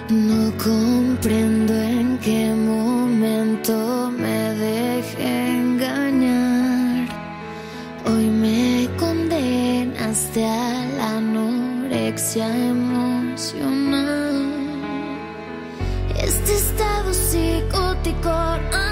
No comprendo en qué momento me dejé engañar. Hoy me condenaste a la anorexia emocional. Este estado psicótico